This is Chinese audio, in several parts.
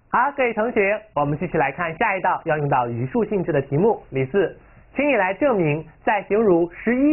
好，各位同学，我们继续来看下一道要用到余数性质的题目。例4，请你来证明在形如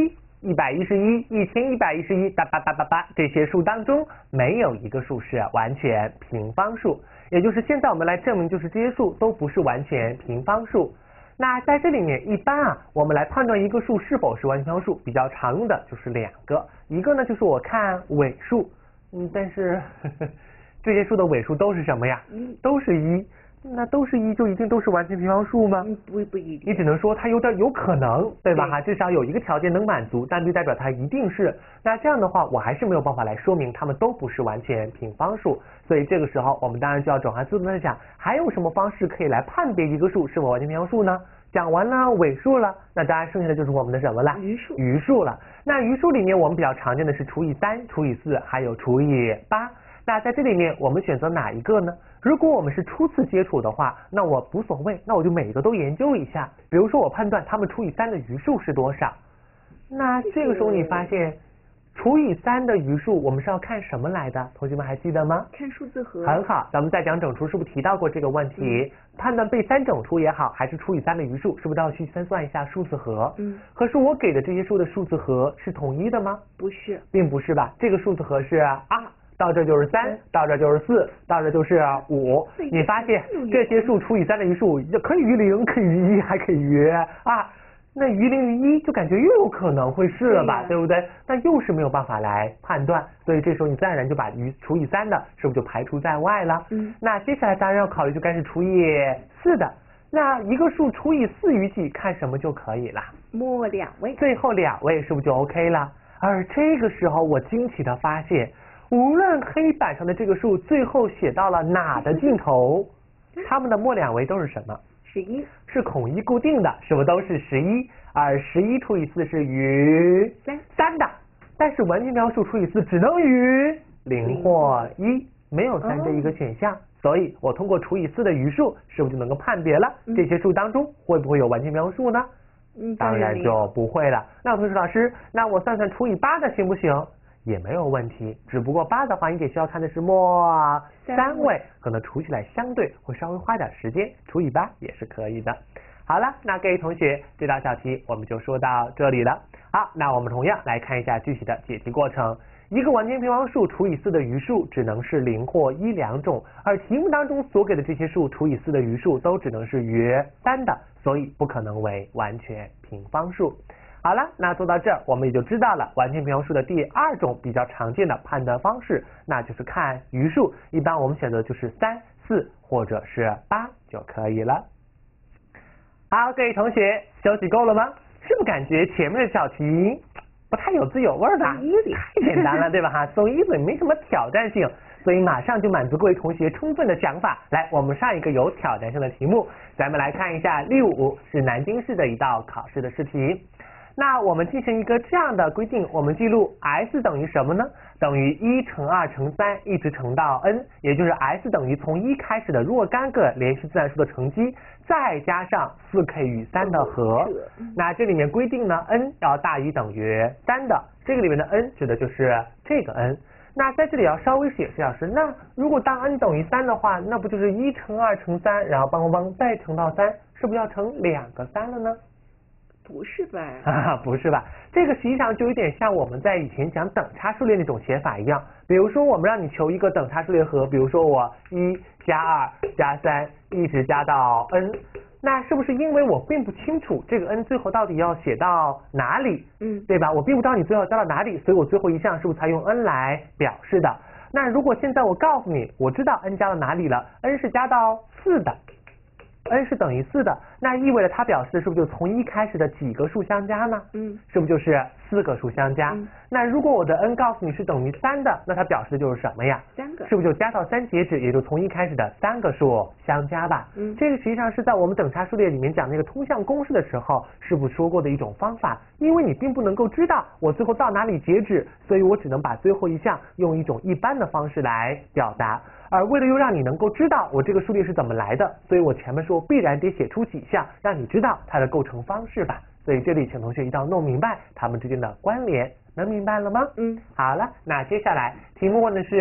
11、111、1111、8888这些数当中，没有一个数是完全平方数。也就是现在我们来证明，就是这些数都不是完全平方数。那在这里面，一般我们来判断一个数是否是完全平方数，比较常用的就是2个，一个呢就是我看尾数，但是这些数的尾数都是什么呀？都是1，那都是1就一定都是完全平方数吗？ 不一定， 你只能说它有可能，对吧？至少有一个条件能满足，但不代表它一定是。那这样的话，我还是没有办法来说明它们都不是完全平方数。所以这个时候，我们当然就要转换思路，在想还有什么方式可以来判别一个数是否完全平方数呢？讲完了尾数了，那当然剩下的就是我们的什么了？余数了。那余数里面我们比较常见的是除以3、除以4，还有除以8。那在这里面我们选择哪一个呢？如果我们是初次接触的话，那我无所谓，那我就每一个都研究一下。比如说我判断它们除以3的余数是多少。那这个时候你发现除以3的余数我们是要看什么来的？同学们还记得吗？ 看数字和。 很好，咱们在讲整除是不是提到过这个问题？判断被3整除也好，还是除以3的余数，是不是都要去先算一下数字和？可是我给的这些数的数字和是统一的吗？ 不是， 并不是吧？这个数字和是到这就是3，到这就是4，到这就是5。你发现这些数除以3的余数可以余0，可以余1，还可以余那余0余1就感觉又有可能会是了吧，对不对？但又是没有办法来判断，所以这时候你自然而然就把除以3的是不是就排除在外了？那接下来当然要考虑就该是除以4的。那一个数除以4余几，看什么就可以了？ 末2位， 最后2位是不是就 OK 了？而这个时候我惊奇的发现，无论黑板上的这个数最后写到了哪的尽头，它们的末2位都是什么？11，是统一固定的，是不是都是11？而11除以4是余3的，但是完全平方数除以4只能余0或1，没有3这一个选项。所以我通过除以4的余数，是不是就能够判别了这些数当中会不会有完全平方数呢？当然就不会了。那同学老师，那我算算除以8的行不行？也没有问题，只不过8的话，你得需要看的是末3位，可能除起来相对会稍微花点时间，除以8也是可以的。好了，那各位同学，这道小题我们就说到这里了。好，那我们同样来看一下具体的解题过程。一个完全平方数除以4的余数只能是0或1两种，而题目当中所给的这些数除以4的余数都只能是余3的，所以不可能为完全平方数。好了，那做到这儿，我们也就知道了完全平方数的第2种比较常见的判断方式，那就是看余数。一般我们选择就是3、4或者是8就可以了。好，各位同学，休息够了吗？是不是感觉前面的小题不太有滋有味的？太简单了，对吧？so easy， 没什么挑战性，所以马上就满足各位同学充分的想法。来，我们上一个有挑战性的题目，咱们来看一下例5，是南京市的一道考试的试题。那我们进行一个这样的规定，我们记录 s 等于什么呢？等于1乘2乘3一直乘到 n， 也就是 s 等于从1开始的若干个连续自然数的乘积，再加上4k 与3的和。那这里面规定呢 n 要大于等于3的，这个里面的 n 指的就是这个 n。那在这里要稍微解释老师，那如果当 n 等于3的话，那不就是1乘2乘3，然后再乘到3，是不是要乘2个3了呢？ 不是吧？ 不是吧？这个实际上就有点像我们在以前讲等差数列那种写法一样。比如说我们让你求一个等差数列和，比如说我1加2加3一直加到 n， 那是不是因为我并不清楚这个 n 最后到底要写到哪里？对吧？我并不知道你最后加到哪里，所以我最后一项是不是才用 n 来表示的？那如果现在我告诉你，我知道 n 加到哪里了 ，n 是加到4的。n 是等于4的，那意味着它表示的是不是就从1开始的几个数相加呢？是不是就是4个数相加？那如果我的 n 告诉你是等于3的，那它表示的就是什么呀？3个，是不是就加到3截止，也就从1开始的3个数相加吧？这个实际上是在我们等差数列里面讲那个通项公式的时候，是不是说过的一种方法？因为你并不能够知道我最后到哪里截止，所以我只能把最后一项用一种一般的方式来表达。而为了又让你能够知道我这个数列是怎么来的，所以我前面说必然得写出几项，让你知道它的构成方式吧。所以这里请同学一定要弄明白它们之间的关联，能明白了吗？好了，那接下来题目问的是，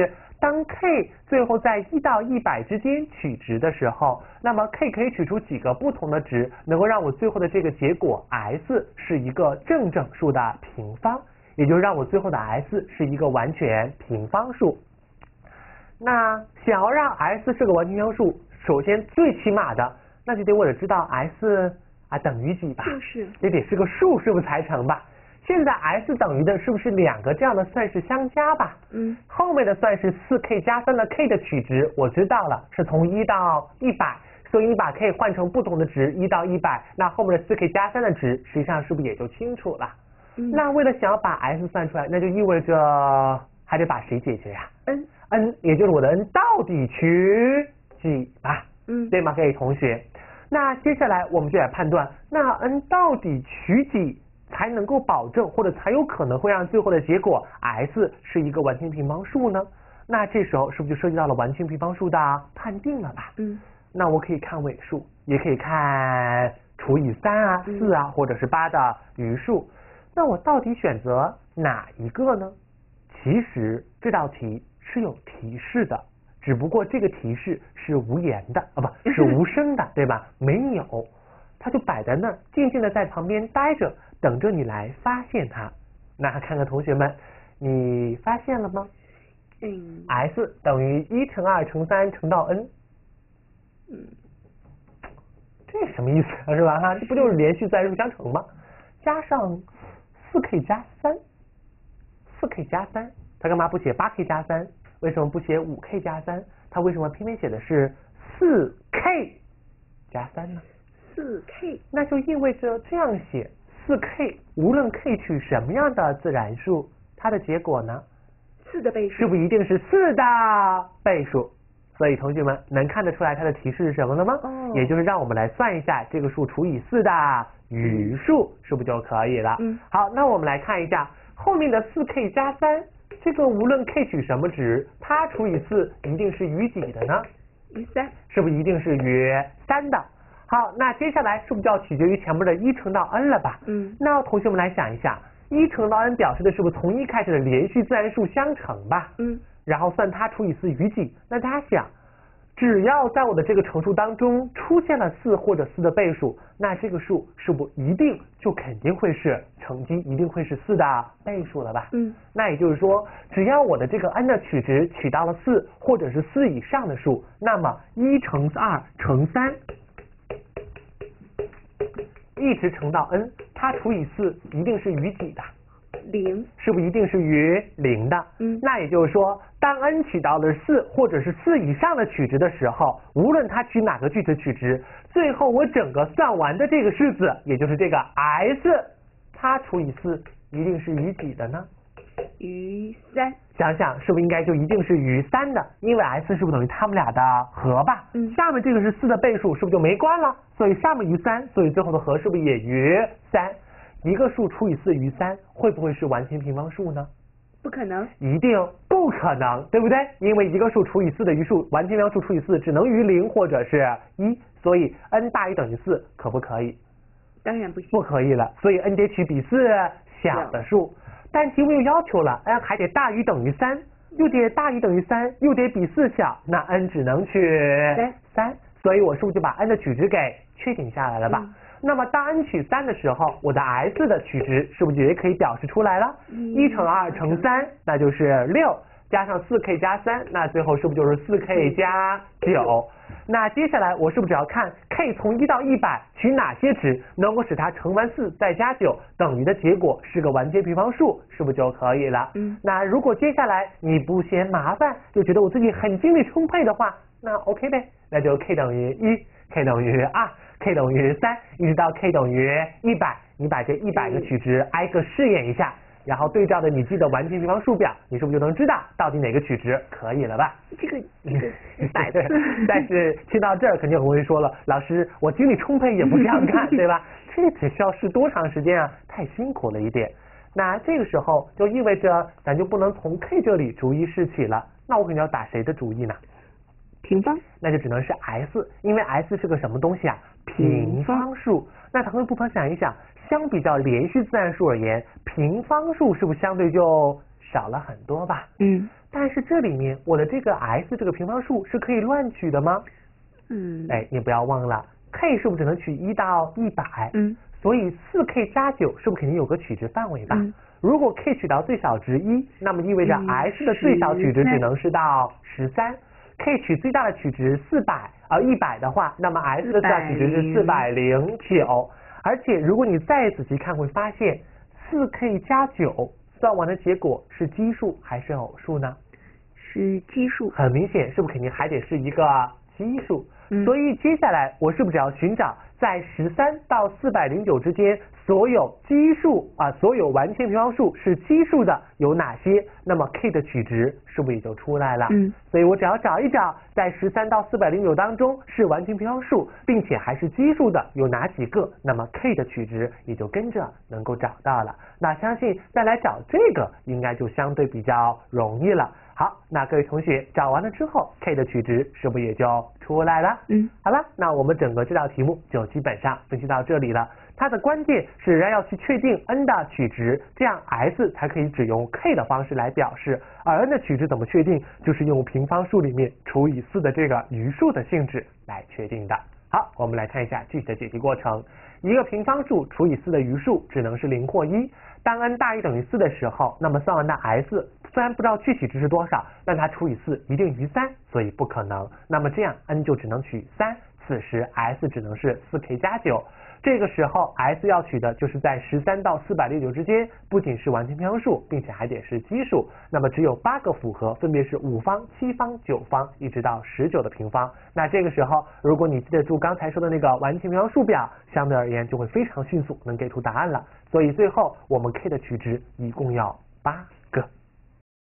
当 k 最后在1到100之间取值的时候，那么 k 可以取出几个不同的值，能够让我最后的这个结果 s 是一个正整数的平方，也就是让我最后的 s 是一个完全平方数。那想要让 s 是个完全平方数，首先最起码的那就得我得知道 s 等于几吧， 就是也得是个数，是不是才成吧？现在 s 等于的是不是2个这样的算式相加吧？后面的算式4k 加3的 k 的取值我知道了，是从1到100，所以你把 k 换成不同的值1到100，那后面的4k 加3的值实际上是不是也就清楚了？那为了想要把 s 算出来，那就意味着还得把谁解决呀？n，也就是我的 n 到底取几吧？对吗，各位同学？那接下来我们就来判断，那 n 到底取几才能够保证或者才有可能会让最后的结果 s 是一个完全平方数呢？那这时候是不是就涉及到了完全平方数的判定了吧？那我可以看尾数，也可以看除以3、4或者是8的余数。那我到底选择哪一个呢？其实这道题是有提示的，只不过这个提示是无言的不是无声的，对吧？没有，它就摆在那儿，静静的在旁边待着，等着你来发现它。那看看同学们，你发现了吗？s 等于1乘2乘3乘到 n。这什么意思啊？是吧？这不就是连续自然数相乘吗？加上4k 加3，4k 加3，他干嘛不写8k 加3？为什么不写5k 加3？他为什么偏偏写的是4k 加3呢 ？4k， 那就意味着这样写4k， 无论 k 取什么样的自然数，它的结果呢 ？4的倍数， 是不是一定是4的倍数？所以同学们能看得出来它的提示是什么了吗？也就是让我们来算一下这个数除以4的余数，是不是就可以了？好，那我们来看一下后面的4k 加3，这个无论 k 取什么值，它除以4一定是余几的呢？ 余3， 是不是一定是余3的？好，那接下来是不是就要取决于前面的1乘到 n 了吧？那同学们来想一下，1乘到 n 表示的是不是从1开始的连续自然数相乘吧？然后算它除以4余几。那大家想，只要在我的这个乘数当中出现了4或者4的倍数，那这个数是不一定就肯定会是乘积一定会是4的倍数了吧？那也就是说，只要我的这个 n 的取值取到了4或者是4以上的数，那么1乘2乘3一直乘到 n， 它除以4一定是余几的 ？0， 是不是一定是余0的？那也就是说，当 n 取到了4或者是4以上的取值的时候，无论它取哪个句子取值，最后我整个算完的这个式子，也就是这个 s， 它除以4一定是余几的呢？ 余3。 想想是不是应该就一定是余3的？因为 s 是不是等于它们俩的和吧？下面这个是4的倍数，是不是就没关了？所以上面余3，所以最后的和是不是也余3？一个数除以4余3，会不会是完全平方数呢？ 不可能， 一定不可能，对不对？因为一个数除以4的余数，完全平方数除以4只能余0或者是1，所以 n 大于等于4可不可以？ 当然不行， 不可以了。所以 n 得取比4小的数，但题目又要求了 n 还得大于等于3，又得大于等于3，又得比4小，那 n 只能取3，所以我是不是就把 n 的取值给确定下来了吧？那么当 n 取3的时候，我的 s 的取值是不是也可以表示出来了？1乘2乘3，那就是6，加上4k 加3，那最后是不是就是 4k 加9？那接下来我是不是只要看 k 从1到100取哪些值能够使它乘完4再加9等于的结果是个完全平方数，是不是就可以了？那如果接下来你不嫌麻烦，就觉得我自己很精力充沛的话，那 OK 呗，那就 k 等于1，k 等于2，k 等于3，一直到 k 等于100，你把这100个取值挨个试验一下，然后对照的你记得完全平方数表，你是不是就能知道到底哪个取值可以了吧？ 这个100次。 但是听到这儿肯定有同学说了，老师我精力充沛也不这样干，对吧？这只需要试多长时间啊？太辛苦了一点。那这个时候就意味着咱就不能从 k 这里逐一试起了，那我肯定要打谁的主意呢？ 平方， 那就只能是 s， 因为 s 是个什么东西啊？平方数。那咱们不妨想一想，相比较连续自然数而言，平方数是不是相对就少了很多吧？但是这里面我的这个 s 这个平方数是可以乱取的吗？哎，你不要忘了 k 是不是只能取1到100？所以4k 加9是不是肯定有个取值范围吧？如果 k 取到最小值1，那么意味着 s 的最小取值只能是到13。k 取最大的取值100的话，那么 s 的最大取值是409。而且如果你再仔细看，会发现 4k 加9算完的结果是奇数还是偶数呢？ 是奇数。很明显，是不是肯定还得是一个奇数？所以接下来我是不是只要寻找在13到409之间所有奇数所有完全平方数是奇数的有哪些？那么 k 的取值是不是也就出来了？所以我只要找一找在13到409当中是完全平方数并且还是奇数的有哪几个，那么 k 的取值也就跟着能够找到了。那相信再来找这个应该就相对比较容易了。好，那各位同学找完了之后 k 的取值是不是也就出来了？好了，那我们整个这道题目就基本上分析到这里了。它的关键是仍然要去确定 n 的取值，这样 s 才可以只用 k 的方式来表示，而 n 的取值怎么确定？就是用平方数里面除以4的这个余数的性质来确定的。好，我们来看一下具体的解题过程。一个平方数除以4的余数只能是0或1。当 n 大于等于4的时候，那么算完的 s 虽然不知道具体值是多少，但它除以4一定余3，所以不可能。那么这样 n 就只能取3，此时 s 只能是 4k 加9。这个时候 s 要取的就是在13到409之间，不仅是完全平方数，并且还得是奇数。那么只有8个符合，分别是5方、7方、9方，一直到19的平方。那这个时候，如果你记得住刚才说的那个完全平方数表，相对而言就会非常迅速能给出答案了。所以最后我们 k 的取值一共要8个。